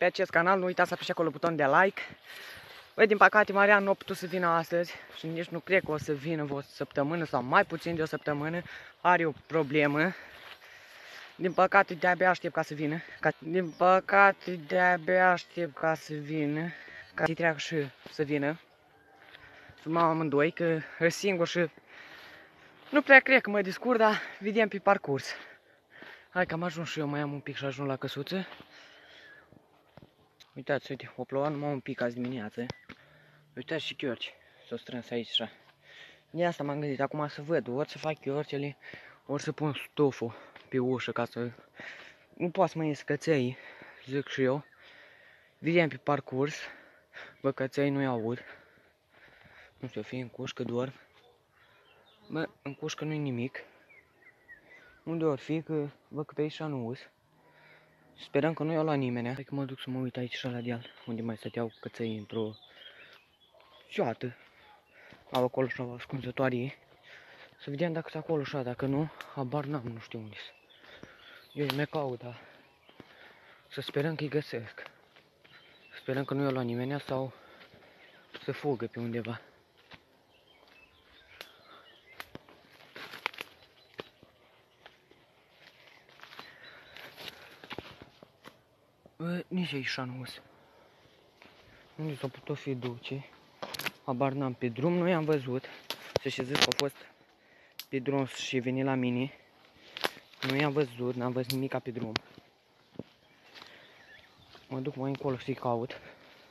pe acest canal. Nu uitați să apăsați acolo butonul de like. Băi, din păcate, Marian nu a putut să vină astăzi și nici nu cred că o să vină o săptămână sau mai puțin de o săptămână. Are o problemă. Din păcate, de-abia aștept ca să vină. Ca să treacă și să vină. Filmăm amândoi, că e singur și nu prea cred că mă descurc, dar vedem pe parcurs. Hai că am ajuns și eu, mai am un pic și ajung la căsuță. Uitați, uite, o plouat numai un pic azi dimineață. Uitați și chiorci, s-au strâns aici așa. De asta m-am gândit acum să văd, ori să fac chiorcele, ori să pun stoful pe ușă ca să nu poate să mă ies căței, zic și eu. Vedem pe parcurs, bă, căței nu-i aud. Nu știu, fie în cușcă dorm. Bă, în cușcă nu-i nimic. Unde ori fi, că văd că pe aici nu uz. Sperăm că nu i-au luat nimeni. Hai că mă duc să mă uit aici la deal, unde mai stăteau căței într-o cioată. Au acolo și o ascunzătoare. Să vedem dacă sunt acolo așa, dacă nu, habar n-am, nu știu unde sunt. Eu îi mai caut, dar să sperăm că îi găsesc. Sperăm că nu i-au luat nimeni sau să fugă pe undeva. Bă, nici aici nu sunt. Unde s-au putut fi duce? Habar n-am, pe drum nu i-am văzut. Să știți că au fost pe drum și veni la mine. Nu i-am văzut, n-am văzut nimica pe drum. Mă duc mai încolo să-i caut.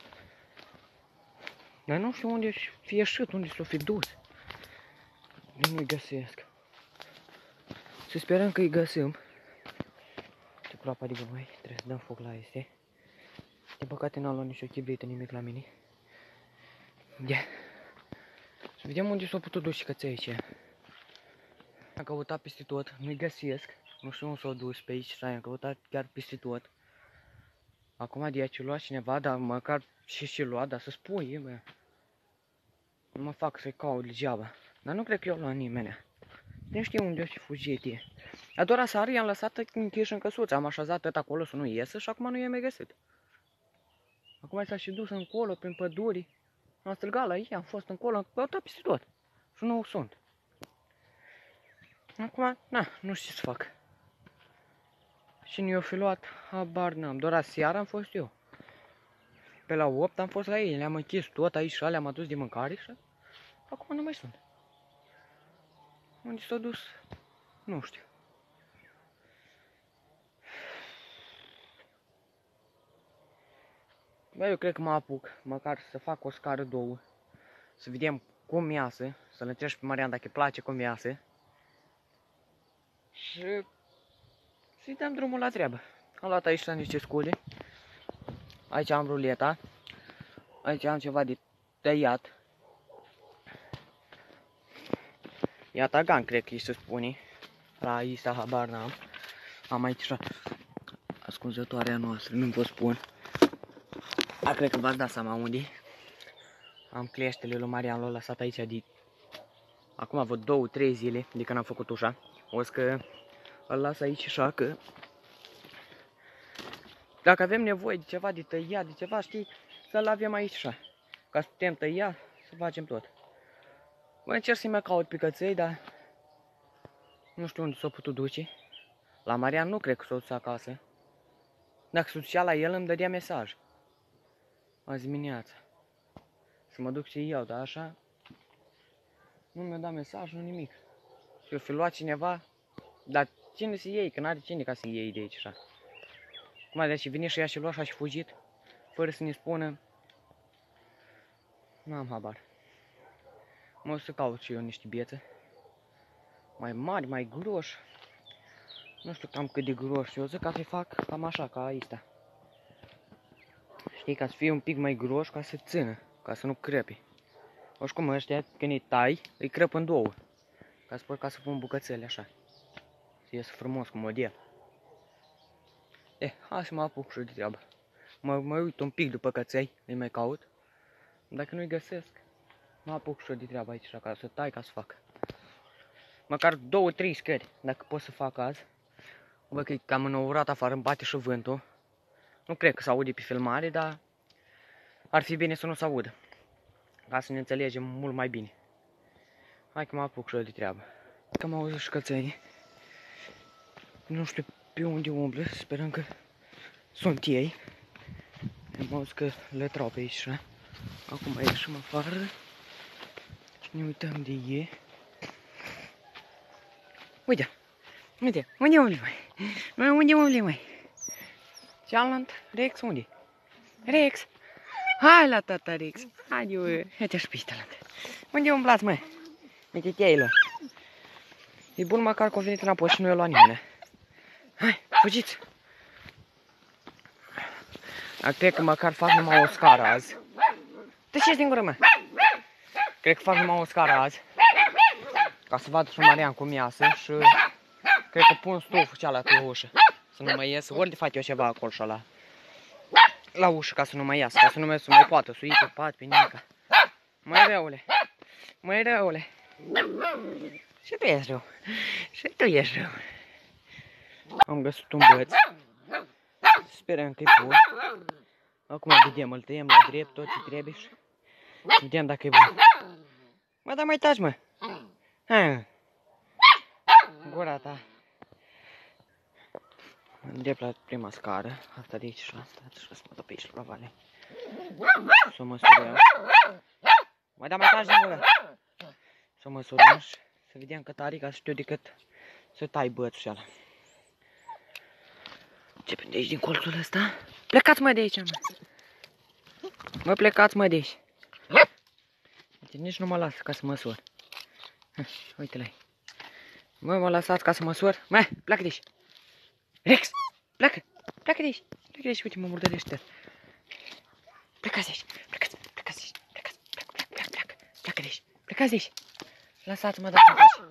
Dar nu știu unde fi ieșit, unde s-o fi dus. Nu-i găsesc. Să sperăm că îi găsim. Ce groapa de gunoi, trebuie să dăm foc la este. Din păcate n-am luat nicio chibrită, nimic la mine. Yeah. Să vedem unde s-au putut duce căței aici. Am căutat peste tot, nu-i găsesc. Nu știu unde s-au dus pe aici, am căutat chiar peste tot. Acum de aici lua cineva, dar măcar și lua, dar să spui, bă. Nu mă fac să-i caut degeaba. Dar nu cred că i-au luat nimeni. Nu știu unde o fi fugit e. A doar aseară i-am lăsat închiși în căsuță, am așezat tot acolo să nu iesă și acum nu i-am mai găsit. Acum s-a și dus încolo, prin păduri. Am strigat la ei, am fost încolo, am căutat peste tot. Și nu sunt. Acum, na, nu știu ce să fac. Și nu i-o fi luat, habar n-am. Doar aseară am fost eu. Pe la 8 am fost la ei, le-am închis tot aici și le-am adus de mâncare și acum nu mai sunt. Unde s-au dus? Nu știu. Bă, eu cred că mă apuc, măcar să fac o scară două. Să vedem cum iasă, să-l întreb pe Marian dacă îi place cum iasă. Și să-i dăm drumul la treabă. Am luat aici niște scule. Aici am ruleta. Aici am ceva de tăiat. Iatagan, cred că îi se spune. La Isa, habar n-am. Am aici așa ascunzătoarea noastră, nu vă spun. Cred că v-ați dat seama unde. Am cleștele lui Marian, l-a lăsat aici de... Acum vreo 2-3 zile de când am făcut ușa. O să că îl las aici așa că... Dacă avem nevoie de ceva de tăiat, de ceva, știi, să-l avem aici așa. Ca să putem tăia, să facem tot. Voi încerc să-i mai caut pe căței, dar... Nu știu unde s-o putut duce. La Marian nu cred că s-o dus acasă. Dacă s-o ducea la el, îmi dădea mesaj. Azi dimineața. Să mă duc și iau, dar așa... Nu mi-a dat mesaj, nu nimic. Și-o fi luat cineva, dar cine să iei, că n-are cine ca să iei de aici așa. Cum de și vine și ea și lua așa și fugit, fără să ne spună. N-am habar. Mă o să caut și eu niște biețe. Mai mari, mai groși. Nu știu cam cât de groși. Eu zic ca să-i fac cam așa, ca aici. Știi, ca să fie un pic mai groși, ca să țină, ca să nu crăpe. Oricum ăștia, când îi tai, îi crăp în două. Ca să pun bucățele așa. Să iasă frumos, cu model. Hai să mă apuc și de treabă. Mă uit un pic după căței, îi mai caut. Dacă nu-i găsesc, mă apuc și de treabă aici, ca să tai, ca să fac. Măcar 2-3 scări, dacă pot să fac azi. Văd că e cam înourat afară, îmi bate și vântul. Nu cred că se aude pe filmare, dar ar fi bine să nu se audă. Ca să ne înțelegem mult mai bine. Hai că mă apuc și eu de treabă. Că am auzit și cățării. Nu știu pe unde umblă, sperăm că sunt ei. Am auzit că le trau pe aici. Acum ieșim afară și ne uităm de ei. Uite, uite, unde umblă, mai? Unde umblă, mai? Cealaltă, Rex, unde? Rex! Hai la tata Rex! Haide, uite și piștelă. Unde umblați, mă? Uite cheilor. E bun măcar că au venit înapoi și nu i-a luat nimeni. Hai, fugiți! Cred că măcar fac numai o scară azi. Tăceți din gură, mă! Cred că fac numai o scară azi. Ca să vadă și Marian cum iasă și cred că pun stuful cealaltă pe ușă. Să nu mai iasă. Ori de fac eu ceva acolo și la ușă ca să nu mai iasă. Ca să nu mai poată sui pe pat, pe nimica. Măi răule! Măi răule! Și tu ești rău! Și tu ești rău! Am găsit un băț. Sperăm că e bun. Acum vedem, îl tăiem la drept, tot ce trebuie și vedem dacă e bun. Mă, dar mai taci, mă! Hai! Gura ta! Îndrept la prima scară, asta de aici și asta, și să mă duc pe aici la vale. Să o măsurăm. Mă, dar mai taci din gură! Să o măsurăm și să vedem cât are, ca să știu decât să tai bățul ăla. Începem de aici, din colțul ăsta. Plecați, mă, de aici, mă! Mă, plecați, mă, de aici! Uite, nici nu mă lasă ca să măsur. Uite-l-ai. Mă lăsați ca să măsur. Mă, pleacă de aici! Rex! Pleacă! Pleacă de aici! Pleacă de aici, uite, mă murdărește. Plecați de aici! Plecați! Plecați de aici! Plecați! Pleacă! Pleacă de aici! Plecați de aici! Lăsați-mă, dați-mi pace!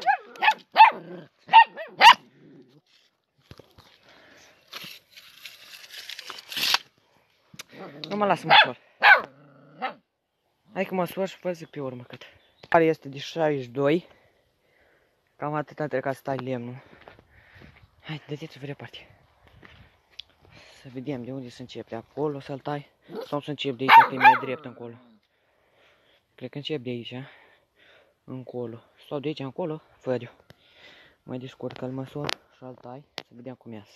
Nu mă lasă măsor. Hai că măsor și vă zic pe urmă cât. Care este de 62. Cam atât a trebuit să tai lemnul. Hai, dădeți-o pe departe. Să vedem de unde să încep. De acolo să-l tai. Sau să încep de aici, că e mai drept încolo. Cred că încep de aici. Încolo. Sau de aici încolo, văd eu. Mai descurc că-l măsor și-l tai. Să vedem cum iasă.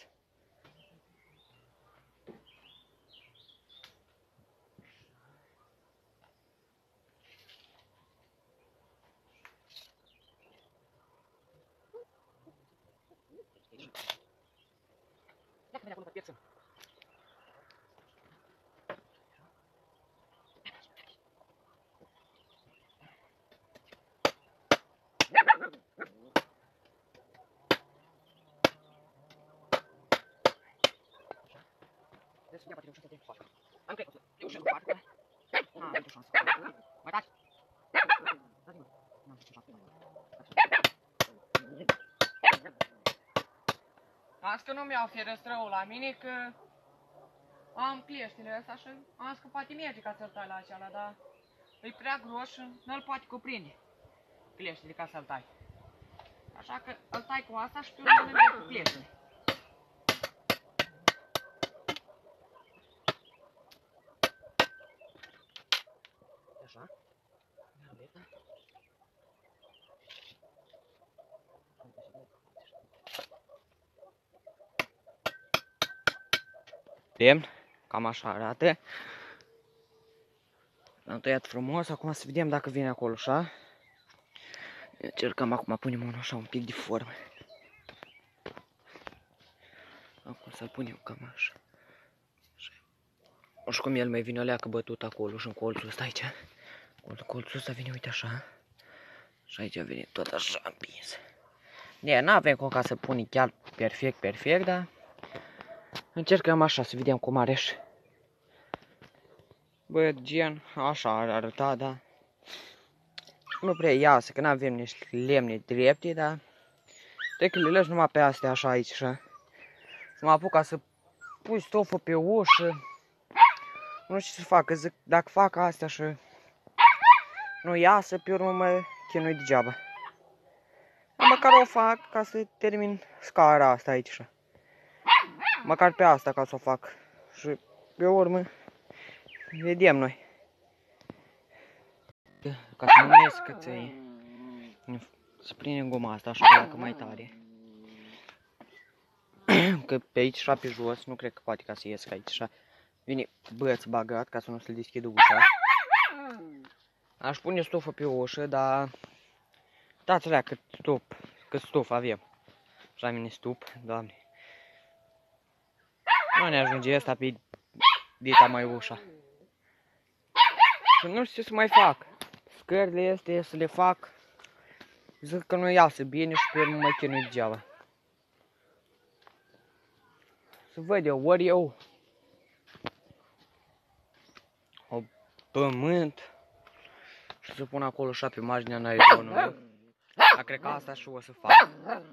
Pleacă-mi de acolo pe piață. Deci, ia poate reușește să te faci. Am cred că o să reușesc cu partea. Am avut o șansă. Mai dați? Dați-mă. Nu am ce șansă. Azi că nu mi-au ferăstrăul la mine, că am cleștile astea și am zis că poate merge ca să-l tai la aceala, dar e prea gros și nu-l poate cuprinde cleștile ca să-l tai. Așa că îl tai cu asta și pe urmă îl merg cu cleștile. Așa. Lemn, cam așa arată. L-am tăiat frumos, acum să vedem dacă vine acolo, așa. Încercăm acum, punem unul așa un pic de formă. Acum să-l punem cam așa. Nu știu cum el mai vine o leacă bătut acolo și în colțul ăsta aici. Colțul ăsta vine, uite așa. Și aici vine tot așa împins. N-avem cum ca să punem chiar perfect, dar încercăm așa să vedem cum are și. Bă, gen, așa ar arăta, da. Nu prea iasă, că n-avem niște lemne drepte, dar trebuie că le lași numai pe astea așa aici, așa. Să mă apuc ca să pui stoful pe ușă. Nu știu ce să fac, că zic, dacă fac astea și nu iasă, pe urmă mă chinui degeaba. Dar măcar o fac ca să termin scara asta aici, așa. Măcar pe asta ca să o fac Și pe urmă vedem noi. Ca să nu mai ies căței, să prindem guma asta așa dacă mai tare. Că pe aici și pe jos, nu cred că poate ca să ies aici așa. Vine băț bagat ca să nu se deschidă ușa. Aș pune stufă pe ușă, dar dați alea cât stufă avem. Așa mine stup, doamne. Nu ne ajunge asta pe dita mai ușa. Și nu știu ce să mai fac. Scările este să le fac. Zic că nu iasă bine și pe urmă mă chinui degeaba. Să văd eu, ori eu o pământ și să pun acolo așa pe marginea nailonului. Dar cred că asta și o să fac.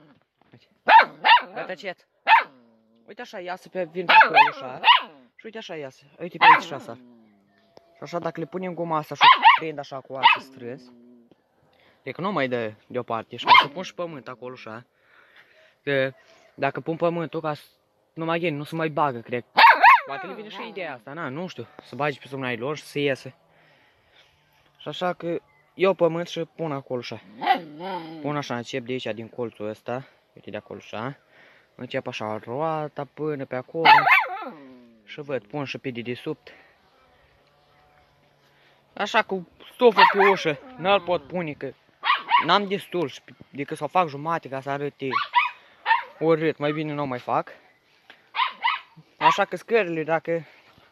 Uite cet. Uite așa iasă pe vin pe acolo așa. Și uite așa iasă. Uite pe aici și așa. Și așa dacă le punem guma asta și o prind așa cu altă strâns. E că nu mai dă deoparte. Și ca să pun și pământ acolo așa. Că dacă pun pământul ca să nu mai nu se mai bagă, cred. Poate le vine și ideea asta, na, nu știu. Să bagi pe sub nailon și să iese. Și așa că eu pământ și pun acolo așa. Pun așa, încep de aici, din colțul ăsta. Uite de acolo așa. Încep așa roata până pe acolo. Și văd, pun și pe dedesubt. Așa cu stofă pe ușă. N-l pot pune că n-am destul și decât să o fac jumate ca să arăte urât. Mai bine nu mai fac. Așa că scările dacă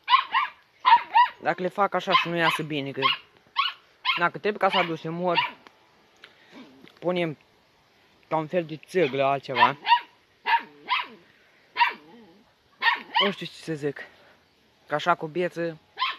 le fac așa și nu iasă bine, că dacă trebuie ca să aduse mor, punem ca un fel de țâglă altceva. Nu știu ce să zic. Că așa cu beță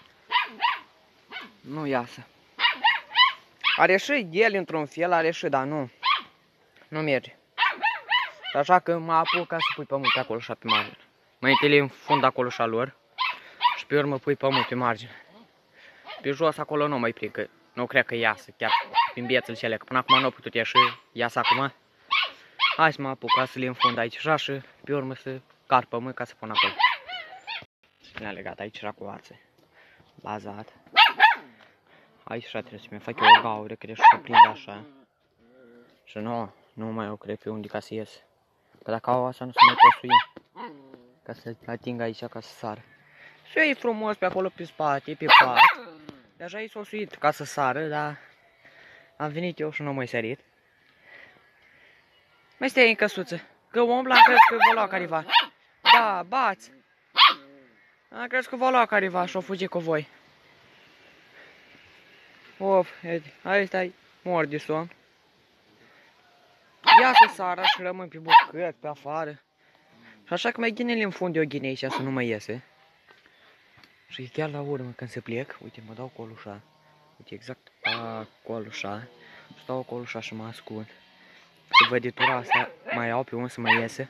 nu iasă. Are și el într-un fel, are și, dar nu merge. Așa că mă apuc ca să pui pământ pe acolo așa pe margine. Mai întâi le înfund acolo așa lor și pe urmă pui pământ pe margine. Pe jos acolo nu mai prind, că nu cred că iasă chiar prin bețele cele, că până acum nu a putut ieși, iasă acum. Hai să mă apuc ca să le înfund aici așa și pe urmă să car pământ ca să pun acolo. Le-a legat aici așa cu ață. Bazat. Aici așa trebuie să mi fac eu o gaură, cred, și să prind așa. Și nu mai o cred pe unde ca să ies. Că dacă au așa nu se mai pot sui. Ca să ating aici ca să sară. Și e frumos pe acolo pe spate, pe pat. Deja e s-o suit ca să sară, dar am venit eu și nu m-ai sărit. Mai stai în căsuță. Că umbla, am crezut că vă lua careva. Da, bați. Am crezut că vă lua careva și o fugi cu voi. Of, hai stai, mor de somn. Iasă sara și rămân pe bucăți, pe afară. Și așa că mai ghinele în fund eu ghine aici să nu mai iese. Și chiar la urmă când se plec, uite mă dau acolo așa. Uite exact acolo așa. Stau acolo așa și mă ascund. Să văd de tura asta, mai au pe unde să mai iese.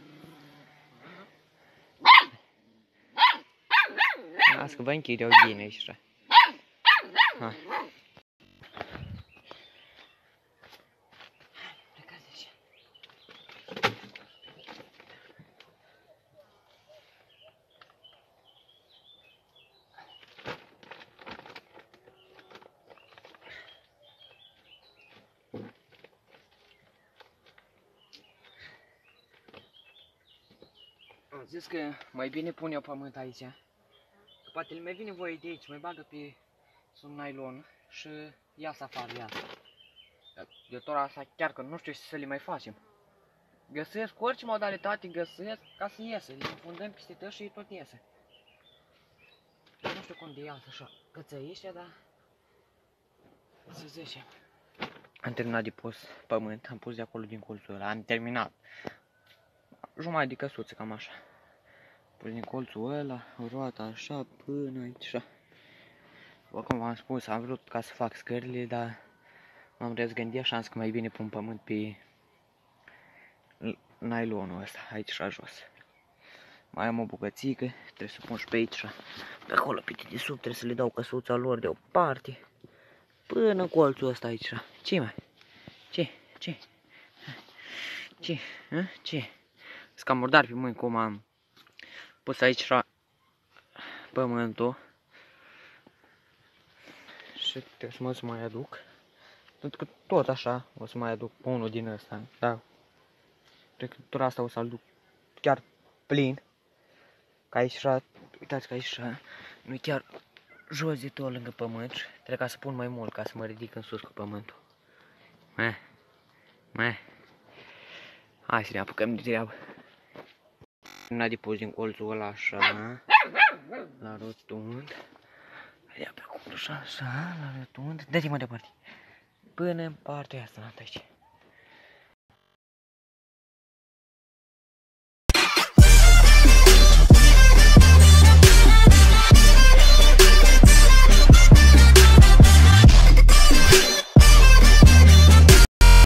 Las că vă închid eu ghine aici așa. Hai. Am zis că mai bine pun eu pământ aici. Că poate le mai vine voie de aici, mai bagă pe sub nailon și iasă afară, iasă. De tora asta chiar că nu știu ce să le mai facem. Găsesc orice modalitate, găsesc ca să iese. Le infundăm peste tot și tot iese. Nu știu cum de iasă așa cățăiește, dar să zicem. Am terminat de pus pământ, am pus de acolo din colțul ăla, am terminat. Jumătate de căsuță, cam așa. Pus din colțul ăla, roata așa, până aici așa. După cum v-am spus, am vrut ca să fac scările, dar m-am răzgândit așa, am zis că mai bine pun pământ pe nailonul ăsta, aici și jos. Mai am o bucățică, trebuie să pun și pe aici, pe acolo, pe dedesubt, trebuie să le dau căsuța lor deoparte. Până colțul ăsta aici. Ce mai? Ce? Ce? Ce? Ce? Sunt cam murdar pe mâini cum am pus aici pământul. Și trebuie să mă mai aduc. Pentru că tot așa o să mai aduc pe unul din ăsta. Da. Trăcătura asta o să-l duc chiar plin. Ca aici, uitați că aici nu-i chiar jos de tot lângă pământ. Trebuie ca să pun mai mult ca să mă ridic în sus cu pământul. Hai să ne apucăm de treabă. N-a depus din colțul ăla așa, la rotund. Ia pe acolo așa, la rotund. Dă-te mai departe. Până în partea asta, aici.